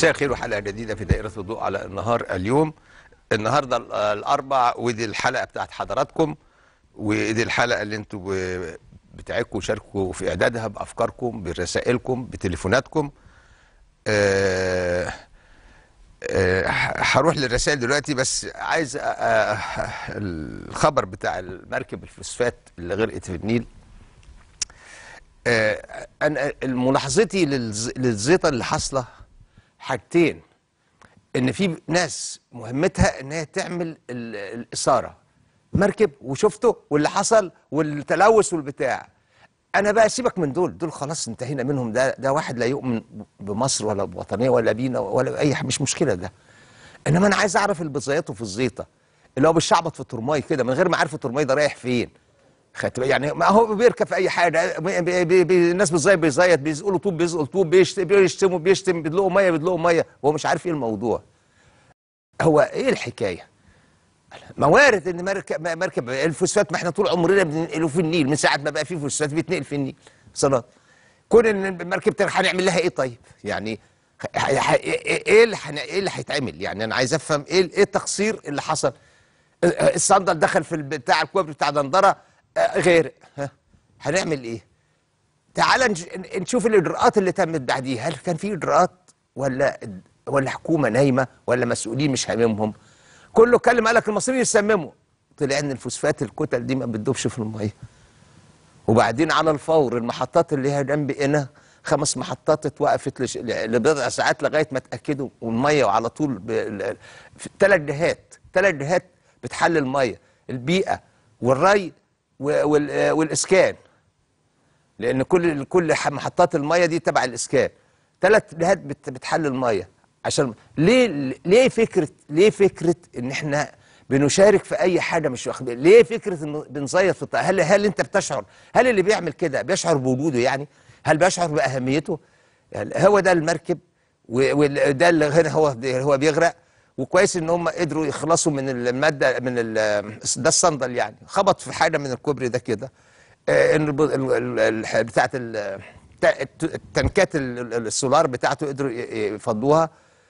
مساء الخير وحلقه جديده في دائره الضوء على النهار اليوم. النهارده الاربع، ودي الحلقه بتاعت حضراتكم، ودي الحلقه اللي انتوا بتاعتكم شاركوا في اعدادها بافكاركم، برسائلكم، بتليفوناتكم. هروح للرسائل دلوقتي، بس عايز الخبر بتاع المركب الفوسفات اللي غرقت في النيل. انا ملاحظتي للزيطه اللي حاصله حاجتين: ان في ناس مهمتها ان هي تعمل الاثاره، مركب وشفته واللي حصل والتلوث والبتاع. انا بقى سيبك من دول خلاص انتهينا منهم. ده واحد لا يؤمن بمصر ولا بوطنيه ولا بينا ولا اي حاجه، مش مشكله ده. انما انا عايز اعرف اللي بيزيطوا في الزيطه، اللي هو بالشعبط في الترماي كده من غير ما عارف الترماي ده رايح فين. يعني ما هو بيركب في اي حاجه. الناس بيزيط بيزقوا طوب بيزقوا طوب، بيشتموا بيدلقوا ميه وهو مش عارف ايه الموضوع. هو ايه الحكايه؟ موارد ان مركب الفوسفات، ما احنا طول عمرنا بننقله في النيل من ساعه ما بقى فيه فوسفات بيتنقل في النيل صناعه. كون ان المركب هنعمل لها ايه طيب؟ يعني ايه اللي هيتعمل؟ يعني انا عايز افهم ايه التقصير اللي حصل. الصندل دخل في بتاع الكوبري بتاع دندره غير، هنعمل ايه؟ تعال نشوف الاجراءات اللي تمت بعديها. هل كان في اجراءات ولا حكومه نايمه ولا مسؤولين مش هاممهم؟ كله اتكلم قال لك المصريين يسمموا، طلع ان الفوسفات الكتل دي ما بتدوبش في الميه. وبعدين على الفور المحطات اللي هي جنبنا 5 محطات اتوقفت لبضع ساعات لغايه ما اتاكدوا، والميه وعلى طول في 3 جهات بتحلل الميه: البيئه والري والاسكان، لان كل محطات الميه دي تبع الاسكان. 3 جهات بتحلل الميه. عشان ليه فكره ان احنا بنشارك في اي حاجه مش واخد؟ ليه فكره انه بنزيط في هل انت بتشعر؟ هل اللي بيعمل كده بيشعر بوجوده؟ يعني هل بيشعر باهميته؟ يعني هو ده المركب، وده اللي هنا هو بيغرق. وكويس ان هم قدروا يخلصوا من الماده، من ده الصندل، يعني خبط في حاجه من الكوبري ده كده، ان بتاعت التنكات السولار بتاعته قدروا يفضوها.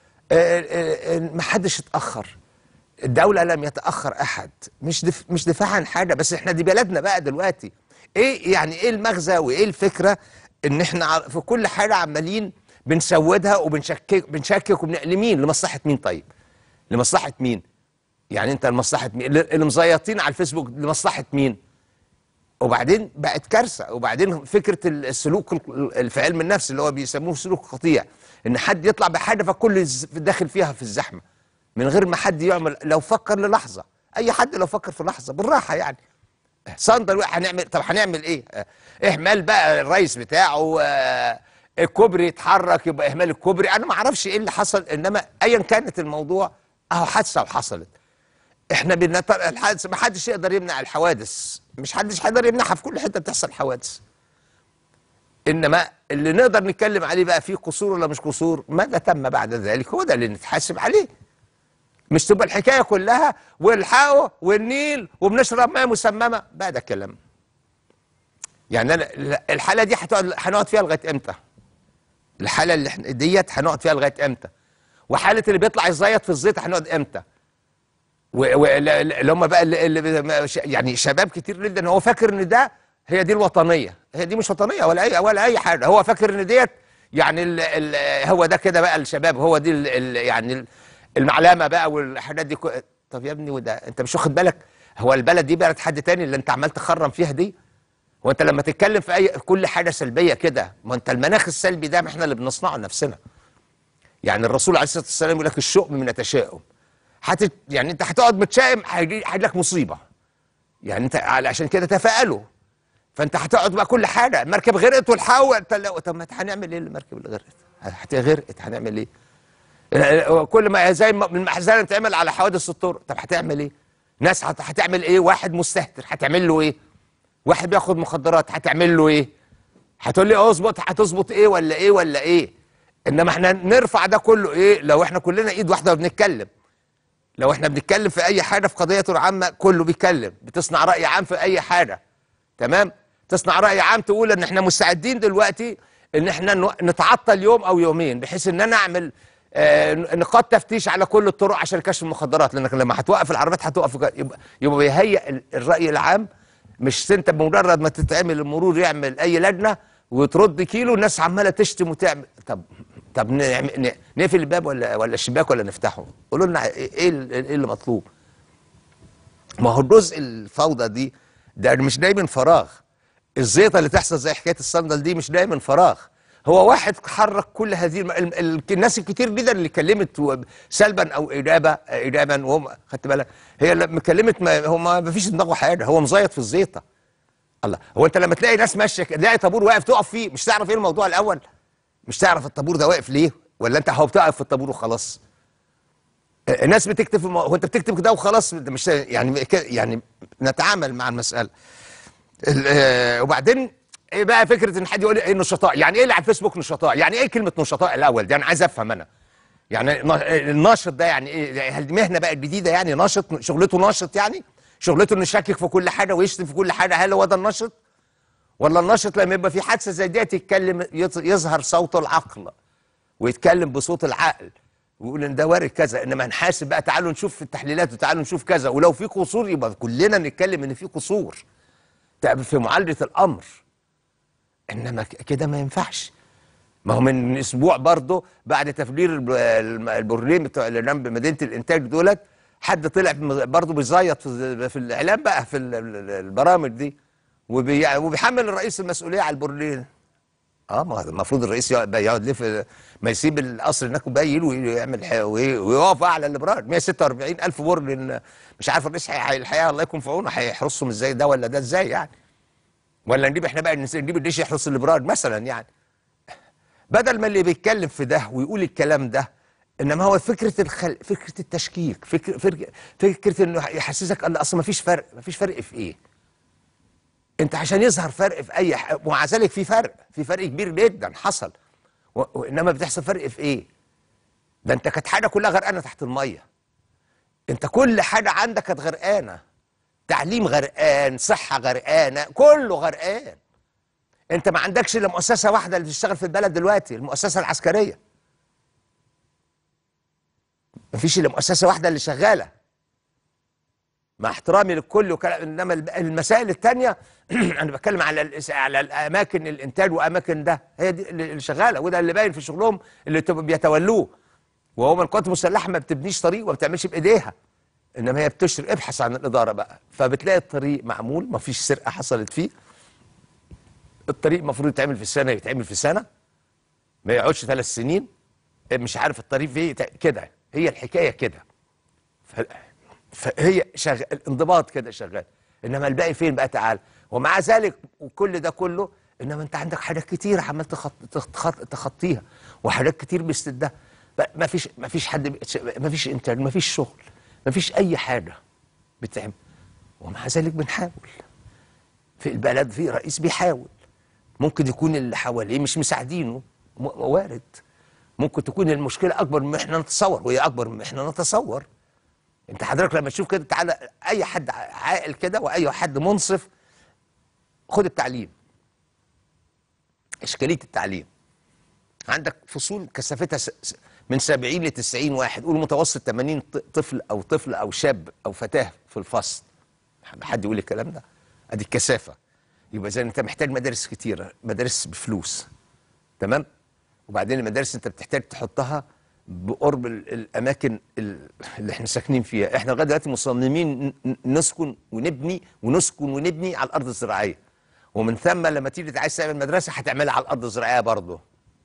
ما حدش اتاخر، الدوله لم يتاخر احد. مش دفاع عن حاجه، بس احنا دي بلدنا بقى دلوقتي. ايه المغزى وايه الفكره ان احنا في كل حاجه عمالين بنسودها وبنشكك لمين؟ لمصلحه مين طيب؟ لمصلحه مين؟ يعني انت لمصلحه مين؟ اللي مزيطين على الفيسبوك لمصلحه مين؟ وبعدين بقت كارثه. وبعدين فكره السلوك في علم النفس اللي هو بيسموه سلوك قطيع، ان حد يطلع بحاجه فكل داخل فيها في الزحمه من غير ما حد يعمل، لو فكر للحظه. اي حد لو فكر في لحظه بالراحه يعني صندل هنعمل. طب هنعمل ايه؟ اهمال بقى الرئيس بتاعه، الكوبري يتحرك يبقى اهمال الكوبري. انا ما اعرفش ايه اللي حصل، انما ايا كانت الموضوع اهو حادثه وحصلت. احنا الحادثه ما حدش يقدر يمنع الحوادث، مش حدش هيقدر يمنعها، في كل حته بتحصل حوادث. انما اللي نقدر نتكلم عليه بقى فيه قصور ولا مش قصور، ماذا تم بعد ذلك هو ده اللي نتحاسب عليه. مش تبقى الحكايه كلها والحقوا والنيل وبنشرب ميه مسممه بقى، ده كلام. يعني انا الحاله دي هنقعد فيها لغايه امتى؟ الحاله اللي ديت هنقعد فيها لغايه امتى؟ وحاله اللي بيطلع يزيط في الزيت هنقعد امتى؟ اللي هم بقى اللي يعني شباب كتير جدا هو فاكر ان هي دي الوطنيه. هي دي مش وطنيه ولا اي حاجه. هو فاكر ان ديت يعني هو ده كده بقى الشباب، هو دي يعني المعلمه بقى والحاجات دي. طب يا ابني، وده انت مش واخد بالك؟ هو البلد دي بلد حد تاني اللي انت عمال تخرم فيها دي؟ هو انت لما تتكلم في كل حاجه سلبيه كده، ما انت المناخ السلبي ده ما احنا اللي بنصنعه لنفسنا. يعني الرسول عليه الصلاه والسلام يقول لك الشؤم من التشاؤم. يعني انت هتقعد متشائم هيجي لك مصيبه. يعني انت عشان كده تفائلوا. فانت هتقعد بقى كل حاجه المركب غرقت والحاول. طب ما هنعمل ايه المركب اللي غرقت؟ غرقت هنعمل ايه؟ كل ما زي المحزنه تعمل على حوادث الطرق. طب هتعمل ايه؟ ناس هتعمل ايه؟ واحد مستهتر هتعمل له ايه؟ واحد بياخد مخدرات هتعمل له ايه؟ هتقول لي هتظبط ايه ولا ايه؟ انما احنا نرفع ده كله ايه لو احنا كلنا ايد واحده وبنتكلم. لو احنا بنتكلم في اي حاجه في قضيه عامه كله بيتكلم، بتصنع راي عام في اي حاجه، تمام؟ تصنع راي عام تقول ان احنا مستعدين دلوقتي ان احنا نتعطل يوم او يومين بحيث ان انا اعمل نقاط تفتيش على كل الطرق عشان كشف المخدرات، لانك لما هتوقف العربيات هتوقف يبقى بيهيئ الراي العام. مش انت بمجرد ما تتعمل المرور يعمل اي لجنه وترد كيلو الناس عماله تشتم وتعمل. طب نقفل الباب ولا الشباك ولا نفتحه؟ قولوا لنا ايه اللي مطلوب. ما هو الجزء الفوضى دي ده مش جاي من فراغ. الزيطه اللي تحصل زي حكايه الصندل دي مش جاي من فراغ. هو واحد حرك كل هذه الناس الكتير جدا اللي كلمت سلبا او ايجابا وهم خدت بالك هي لما كلمت هو ما فيش دماغه حاجه، هو مزيط في الزيطه. الله، هو انت لما تلاقي ناس ماشيه تلاقي طابور واقف تقف فيه، مش تعرف ايه الموضوع الاول؟ مش تعرف الطابور ده واقف ليه؟ ولا انت هو بتقف في الطابور وخلاص؟ الناس بتكتب هو انت بتكتب كده وخلاص؟ مش يعني نتعامل مع المساله. وبعدين ايه بقى فكره ان حد يقول ايه نشطاء؟ يعني ايه اللي على الفيسبوك نشطاء؟ يعني ايه كلمه نشطاء الاول دي؟ انا عايز افهم انا. يعني الناشط ده يعني ايه؟ هل دي مهنه بقى جديده يعني؟ ناشط شغلته ناشط يعني؟ شغلته انه يشكك في كل حاجه ويشتم في كل حاجه؟ هل هو ده الناشط؟ ولا الناشط لما يبقى في حادثه زي دي يتكلم يظهر صوت العقل ويتكلم بصوت العقل ويقول ان ده وارد كذا، انما نحاسب بقى تعالوا نشوف في التحليلات وتعالوا نشوف كذا، ولو في قصور يبقى كلنا نتكلم ان في قصور في معالجه الامر. انما كده ما ينفعش. ما هو من اسبوع برضه بعد تفجير البرلين بتوع اللي جنب مدينه الانتاج دولت، حد طلع برضه بيزيط في الاعلام بقى في البرامج دي وبيحمل الرئيس المسؤوليه على البرلين. ما المفروض الرئيس يقعد ليه ما يسيب القصر هناك وبايل ويعمل ويقف اعلى الابراج 146,000 برج. مش عارف الرئيس الحقيقه الله يكون في عونه هيحرسهم ازاي ده ولا ده ازاي يعني؟ ولا نجيب احنا بقى نجيب الجيش يحرس الابراج مثلا يعني؟ بدل ما اللي بيتكلم في ده ويقول الكلام ده، انما هو فكره فكره التشكيك، فكره انه يحسسك ان اصلا ما فيش فرق في ايه؟ انت عشان يظهر فرق في اي ومع ذلك في فرق كبير جدا حصل، وانما بتحصل فرق في ايه؟ ده انت كانت حاجه كلها غرقانه تحت الميه. انت كل حاجه عندك كانت غرقانه، تعليم غرقان، صحه غرقانه، كله غرقان. انت ما عندكش الا مؤسسه واحده اللي بتشتغل في البلد دلوقتي، المؤسسه العسكريه. ما فيش الا مؤسسه واحده اللي شغاله، مع احترامي للكل وكلام. انما المسائل الثانيه انا بتكلم على الاماكن الانتاج واماكن ده، هي دي اللي شغاله، وده اللي باين في شغلهم اللي بيتولوه. وهو القوات المسلحه ما بتبنيش طريق وما بتعملش بايديها، انما هي بتشرق. ابحث عن الاداره بقى، فبتلاقي الطريق معمول، ما فيش سرقه حصلت فيه. الطريق المفروض يتعمل في سنه، يتعمل في سنه، ما يقعدش 3 سنين. مش عارف الطريق فيه كده، هي الحكايه كده. فهي الانضباط كده شغال، انما الباقي فين بقى؟ تعال. ومع ذلك وكل ده كله، انما انت عندك حاجات كتير عمال تخطيها، وحاجات كتير بيستدها. ما فيش حد، ما فيش انتاج، ما فيش شغل، ما فيش اي حاجه بتعمل. ومع ذلك بنحاول في البلد، في رئيس بيحاول. ممكن يكون اللي حواليه مش مساعدينه، وارد. ممكن تكون المشكله اكبر مما احنا نتصور، وهي اكبر مما احنا نتصور. انت حضرتك لما تشوف كده، تعالى اي حد عاقل كده واي حد منصف، خد التعليم. اشكاليه التعليم عندك فصول كثافتها من 70 ل 90 واحد، قول متوسط 80 طفل او شاب او فتاه في الفصل. حد يقول الكلام ده؟ ادي الكثافه. يبقى اذا انت محتاج مدارس كتيره، مدارس بفلوس، تمام؟ وبعدين المدارس انت بتحتاج تحطها بقرب الاماكن اللي احنا ساكنين فيها. احنا لغايه دلوقتي مصممين نسكن ونبني على الارض الزراعيه، ومن ثم لما تيجي عايز تعمل مدرسه هتعملها على الارض الزراعيه برضه.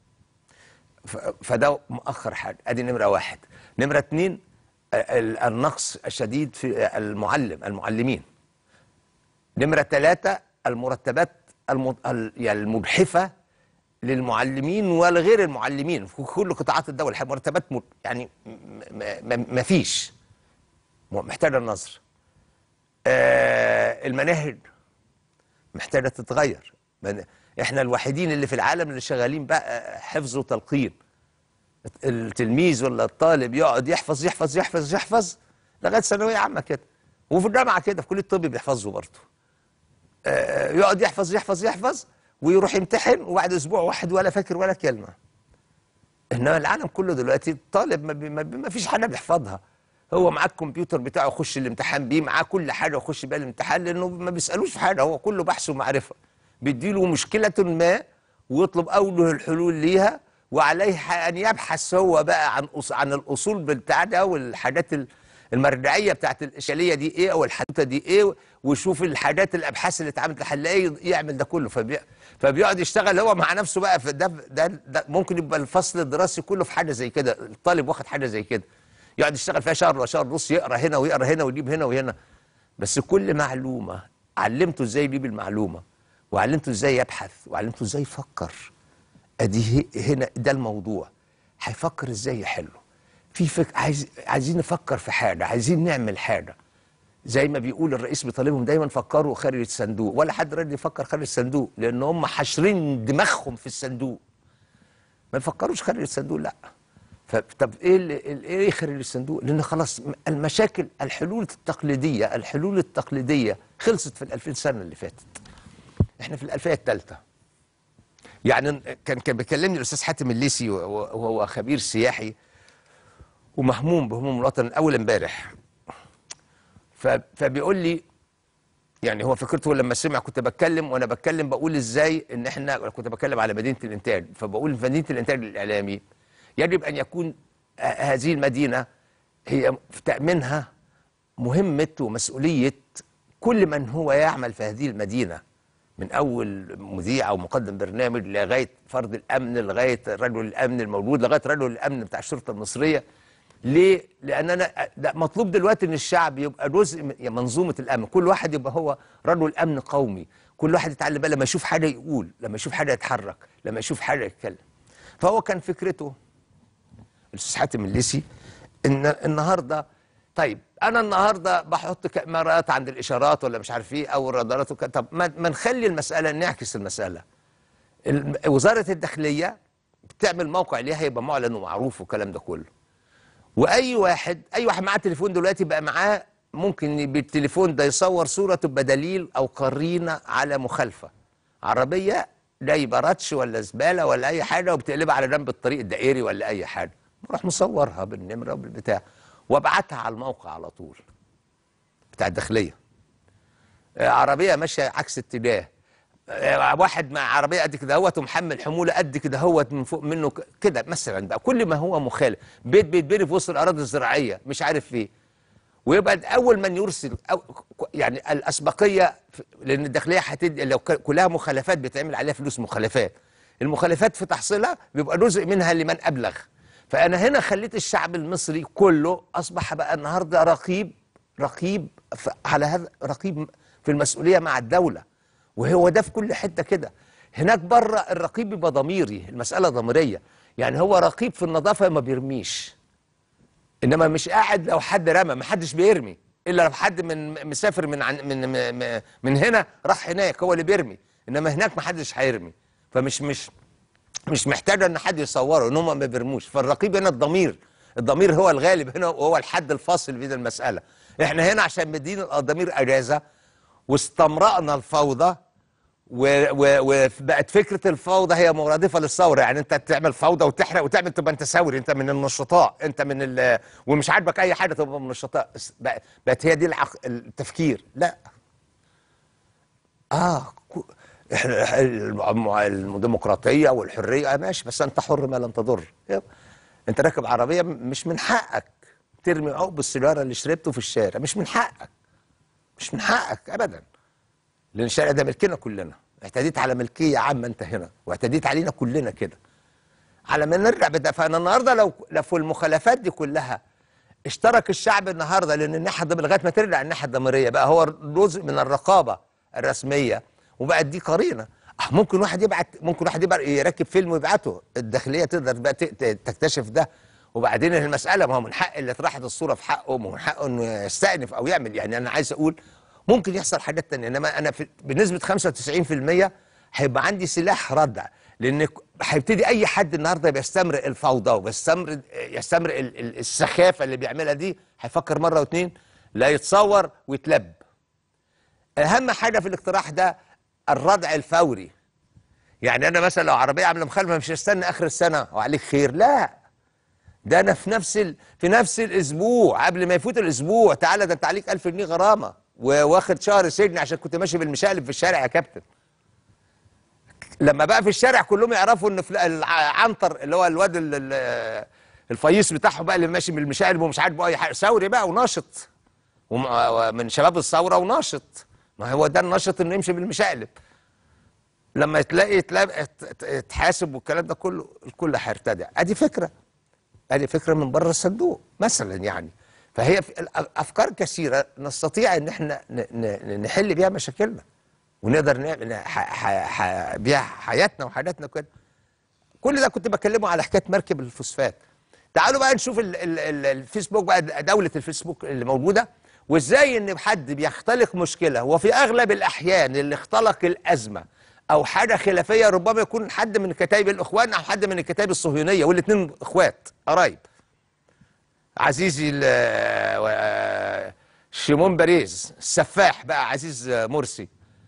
فده مؤخر حاجه. ادي نمره واحد. نمره اتنين، النقص الشديد في المعلمين. نمره ثلاثه، المرتبات المجحفه للمعلمين ولغير المعلمين في كل قطاعات الدوله. مرتبات يعني ما فيش، محتاجه النظر. المناهج محتاجه تتغير. احنا الوحيدين اللي في العالم اللي شغالين بقى حفظ وتلقين. التلميذ ولا الطالب يقعد يحفظ يحفظ يحفظ يحفظ لغايه ثانويه عامه كده، وفي الجامعه كده، في كليه الطب بيحفظوا برضه. يقعد يحفظ يحفظ يحفظ ويروح يمتحن، وبعد اسبوع واحد ولا فاكر ولا كلمه. انما العالم كله دلوقتي الطالب ما فيش حاجه بيحفظها. هو معاه الكمبيوتر بتاعه يخش الامتحان بيه، معاه كل حاجه يخش بيها الامتحان، لانه ما بيسالوش في حاجه، هو كله بحث ومعرفه. بيديله مشكله ما ويطلب اوجه الحلول ليها، وعليه ان يبحث هو بقى عن الاصول بتاع ده والحاجات المرجعيه بتاعت الاشكاليه دي ايه او الحدوته دي ايه، ويشوف الحاجات الابحاث اللي اتعملت لحلاقيه يعمل ده كله. فبيقعد يشتغل هو مع نفسه بقى في ده ممكن يبقى الفصل الدراسي كله في حاجه زي كده، الطالب واخد حاجه زي كده يقعد يشتغل فيها شهر وشهر ونص، يقرا هنا ويقرا هنا ويجيب هنا وهنا. بس كل معلومه علمته ازاي يجيب المعلومه، وعلمته ازاي يبحث، وعلمته ازاي يفكر. ادي هنا ده الموضوع. هيفكر ازاي يحله. عايزين نفكر في حاجه، عايزين نعمل حاجه. زي ما بيقول الرئيس بيطالبهم دايما فكروا خارج الصندوق، ولا حد راضي يفكر خارج الصندوق، لان هم حاشرين دماغهم في الصندوق. ما يفكروش خارج الصندوق، لا. طب ايه خارج الصندوق؟ لان خلاص المشاكل، الحلول التقليديه خلصت في ال2000 سنه اللي فاتت. احنا في الالفيه الثالثه. يعني كان بيكلمني الاستاذ حاتم الليثي وهو خبير سياحي ومهموم بهموم الوطن اول امبارح. فبيقول لي، يعني هو فكرته لما سمع كنت بتكلم، وانا بتكلم بقول ازاي ان احنا كنت بتكلم على مدينه الانتاج، فبقول في مدينه الانتاج الاعلامي يجب ان يكون هذه المدينه هي في تامينها مهمه ومسؤوليه كل من هو يعمل في هذه المدينه، من اول مذيع او مقدم برنامج لغايه فرد الامن، لغايه رجل الامن الموجود، لغايه رجل الامن بتاع الشرطه المصريه. ليه؟ لان انا مطلوب دلوقتي ان الشعب يبقى جزء من منظومه الامن، كل واحد يبقى هو رجل امن قومي، كل واحد يتعلم بقى لما يشوف حاجه يقول، لما يشوف حاجه يتحرك، لما يشوف حاجه يتكلم. فهو كان فكرته الاستاذ حاتم الليثي ان النهارده، طيب انا النهارده بحط كاميرات عند الاشارات ولا مش عارف ايه او الرادارات طب ما نخلي المساله، نعكس المساله. وزاره الداخليه بتعمل موقع ليها يبقى معلن ومعروف والكلام ده كله. واي واحد معاه تليفون دلوقتي بقى معاه، ممكن بالتليفون ده يصور صوره تبقى دليل او قرينه على مخالفه عربيه جايبه راتش ولا زباله ولا اي حاجه وبتقلبها على جنب الطريق الدائري ولا اي حاجه، بروح مصورها بالنمره وبالبتاع وابعتها على الموقع على طول بتاع الداخليه. عربيه ماشيه عكس اتجاه، واحد مع عربيه قد كده اهوت ومحمل حموله قد كده اهوت من فوق منه كده مثلا، بقى كل ما هو مخالف، بيت بيتبني في وسط الاراضي الزراعيه مش عارف ايه، ويبقى اول من يرسل يعني الاسبقيه، لان الداخليه هتدي لو كلها مخالفات بيتعمل عليها فلوس مخالفات، المخالفات في تحصيلها بيبقى جزء منها لمن ابلغ. فانا هنا خليت الشعب المصري كله اصبح بقى النهارده رقيب على هذا، رقيب في المسؤوليه مع الدوله، وهو ده في كل حته كده. هناك بره الرقيب بيبقى ضميري، المساله ضميريه، يعني هو رقيب في النظافه ما بيرميش، انما مش قاعد لو حد رمى، ما حدش بيرمي الا لو حد مسافر من هنا راح هناك هو اللي بيرمي، انما هناك ما حدش هيرمي. فمش مش محتاجه ان حد يصوره ان هم ما بيرموش. فالرقيب هنا الضمير هو الغالب هنا، وهو الحد الفاصل بين المساله. احنا هنا عشان مدين الضمير اجازه واستمرأنا الفوضى، وبقت فكره الفوضى هي مرادفه للثوره، يعني انت تعمل فوضى وتحرق وتعمل تبقى انت ثوري، انت من النشطاء، انت من ومش عاجبك اي حاجه تبقى من النشطاء. بقت هي دي التفكير. لا، احنا الديمقراطيه والحريه ماشي، بس انت حر ما لم تضر. انت راكب عربيه مش من حقك ترمي عقب السيجاره اللي شربته في الشارع، مش من حقك ابدا، لان الشارع ده ملكنا كلنا. اعتديت على ملكيه عامه انت هنا، واعتديت علينا كلنا كده. على ما نرجع بده، فانا النهارده لو في المخالفات دي كلها اشترك الشعب النهارده، لان الناحيه الضميريه لغايه ما ترجع الناحيه الضميريه بقى هو جزء من الرقابه الرسميه، وبقت دي قرينه. ممكن واحد يبقى يركب فيلم ويبعته، الداخليه تقدر بقى تكتشف ده. وبعدين المساله، ما هو من حق اللي اتراحت الصوره في حقه، ومن حقه انه يستأنف او يعمل. يعني انا عايز اقول ممكن يحصل حاجات تانية، انما انا بنسبه 95% هيبقى عندي سلاح ردع، لان هيبتدي اي حد النهارده بيستمرئ الفوضى وبيستمرئ السخافه اللي بيعملها دي، هيفكر مره واتنين، لا يتصور ويتلب. اهم حاجه في الاقتراح ده الردع الفوري، يعني انا مثلا لو عربيه عامله مخالفه مش هستنى اخر السنه وعليك خير، لا، ده انا في نفس الاسبوع قبل ما يفوت الاسبوع تعالى ده انت عليك 1000 جنيه غرامه وواخد شهر سجن عشان كنت ماشي بالمشقلب في الشارع يا كابتن. لما بقى في الشارع كلهم يعرفوا ان عنتر اللي هو الواد الفييس بتاعهم بقى اللي ماشي بالمشقلب ومش عاجبه اي حاجه، ثوري بقى وناشط ومن شباب الثوره وناشط، ما هو ده الناشط انه يمشي بالمشقلب. لما تلاقي تحاسب والكلام ده كله الكل هيرتدع. ادي فكره من بره الصندوق مثلا يعني. فهي افكار كثيره نستطيع ان احنا نحل بيها مشاكلنا ونقدر نعمل بيها حياتنا وحاجاتنا كده. كل ده كنت بكلمه على حكايه مركب الفوسفات. تعالوا بقى نشوف الفيسبوك بقى، دوله الفيسبوك اللي موجوده، وازاي ان حد بيختلق مشكله، وفي اغلب الاحيان اللي اختلق الازمه او حاجه خلافيه ربما يكون حد من كتائب الاخوان او حد من الكتائب الصهيونيه، والاثنين اخوات قرايب. عزيزي شيمون باريز السفاح بقى عزيز مرسي،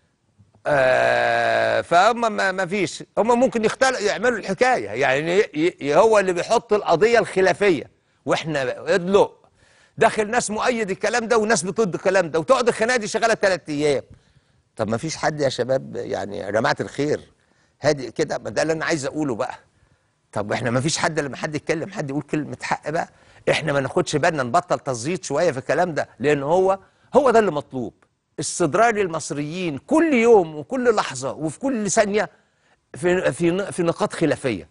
فهم ما فيش، هم ممكن يعملوا الحكايه يعني هو اللي بيحط القضيه الخلافيه واحنا ادلق داخل ناس مؤيد الكلام ده وناس بتضد الكلام ده، وتقعد الخناقه دي شغاله 3 ايام. طب ما فيش حد يا شباب يعني يا جماعه الخير هادي كده؟ ما ده اللي انا عايز اقوله بقى. طب احنا ما فيش حد لما حد يتكلم حد يقول كلمه حق بقى، احنا ما ناخدش بالنا نبطل تزييط شويه في الكلام ده، لان هو ده اللي مطلوب. استدراج المصريين كل يوم وكل لحظه وفي كل ثانيه في نقاط خلافيه.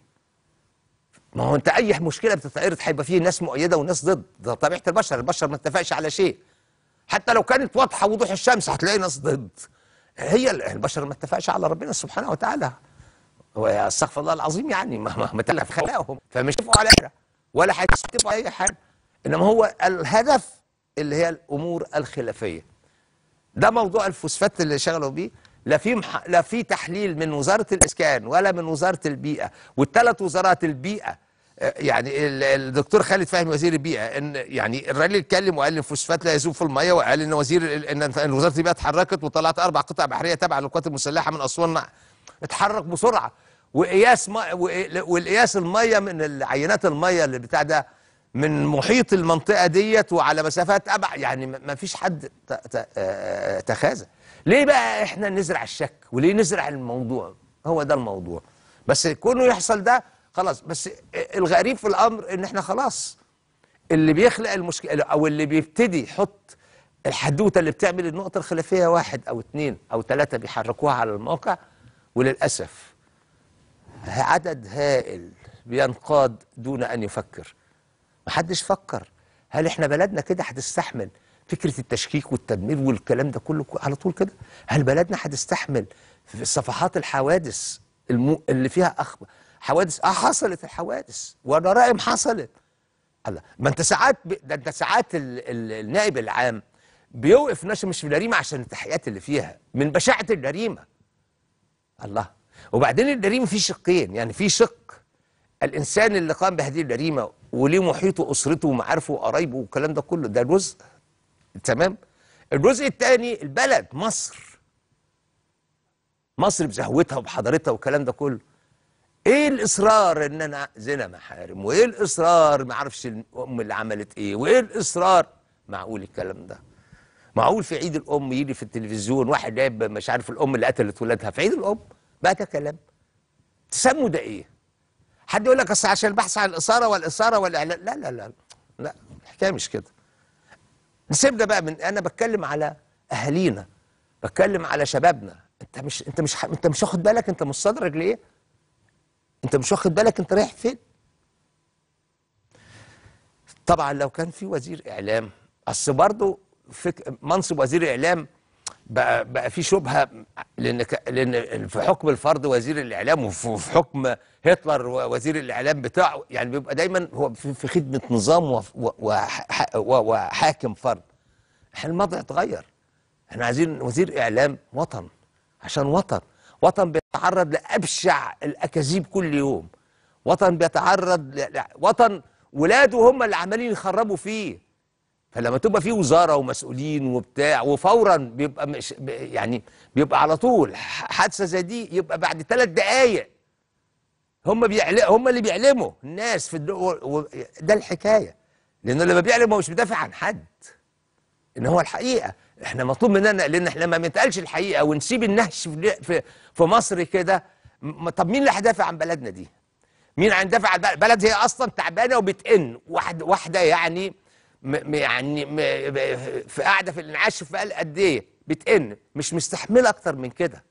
ما هو انت اي مشكله بتتعرض هيبقى فيه ناس مؤيده وناس ضد، ده طبيعه البشر ما اتفقش على شيء. حتى لو كانت واضحه وضوح الشمس هتلاقي ناس ضد. هي البشر ما اتفقش على ربنا سبحانه وتعالى، واستغفر الله العظيم يعني ما تلف خلقهم، فمش اتفقوا على حاجه ولا هيتفقوا على اي حاجه، انما هو الهدف اللي هي الامور الخلافيه. ده موضوع الفوسفات اللي شغلوا بيه، لا في تحليل من وزاره الاسكان ولا من وزاره البيئه، والثلاث وزارات البيئه يعني الدكتور خالد فهمي وزير البيئه ان يعني الراجل اتكلم وقال ان الفوسفات لا يذوب في الميه، وقال ان ان وزاره البيئه اتحركت وطلعت 4 قطع بحريه تابعه للقوات المسلحه من اسوان، اتحرك بسرعه، والقياس الميه من عينات الميه اللي بتاع ده من محيط المنطقه ديت وعلى مسافات ابعد، يعني ما فيش حد تخاذل. ليه بقى احنا نزرع الشك وليه نزرع الموضوع؟ هو ده الموضوع. بس كونه يحصل ده خلاص. بس الغريب في الامر ان احنا خلاص اللي بيخلق المشكله او اللي بيبتدي يحط الحدوته اللي بتعمل النقطه الخلافيه 1 أو 2 أو 3 بيحركوها على الموقع، وللاسف عدد هائل بينقاد دون ان يفكر. محدش فكر هل احنا بلدنا كده هتستحمل فكره التشكيك والتدمير والكلام ده كله على طول كده؟ هل بلدنا هتستحمل في صفحات الحوادث اللي فيها حوادث؟ حصلت الحوادث والجرائم حصلت. الله، ما انت ساعات ده انت ساعات النائب العام بيوقف ناس مش في الجريمه عشان التحقيقات اللي فيها من بشاعه الجريمه. الله. وبعدين الجريمه في شقين، يعني في شق الانسان اللي قام بهذه الجريمه وليه محيطه اسرته ومعارفه وقرايبه والكلام ده كله، ده جزء تمام. الجزء الثاني البلد مصر بزهوتها وبحضارتها والكلام ده كله. ايه الاصرار ان انا زنا محارم، وايه الاصرار ما اعرفش الام اللي عملت ايه، وايه الاصرار؟ معقول الكلام ده؟ معقول في عيد الام يجي في التلفزيون واحد جايب مش عارف الام اللي قتلت ولادها في عيد الام؟ بقى ده كلام؟ تسموا ده ايه؟ حد يقول لك اصل عشان البحث عن الاثاره والاعلان. لا لا لا لا، الحكايه مش كده. نسيبنا بقى من، انا بتكلم على اهالينا، بتكلم على شبابنا. انت مش واخد بالك انت مستدرج ليه؟ انت مش واخد بالك انت رايح فين؟ طبعا لو كان في وزير اعلام، اصل برضه منصب وزير الاعلام بقى في شبهه، لان في حكم الفرد وزير الاعلام وفي حكم هتلر وزير الاعلام بتاعه، يعني بيبقى دايما هو في خدمه نظام وحاكم فرد. احنا الموضوع اتغير، احنا عايزين وزير اعلام وطن، عشان وطن بيتعرض لابشع الاكاذيب كل يوم، وطن بيتعرض وطن ولاده هم اللي عمالين يخربوا فيه. فلما تبقى في وزاره ومسؤولين وبتاع وفورا بيبقى مش يعني بيبقى على طول حادثه زي دي، يبقى بعد 3 دقائق هم اللي بيعلموا الناس في ده الحكايه. لانه لما بيعلم هو مش بيدافع عن حد، ان هو الحقيقه. احنا مطلوب مننا، لان احنا لما بنتقالش الحقيقه ونسيب النهش في مصر كده، طب مين اللي هيدافع عن بلدنا دي؟ مين هيدافع عن بلد هي اصلا تعبانه وبتئن؟ واحده يعني في قاعده في الانعاش في قد ايه بتئن، مش مستحمله اكتر من كده.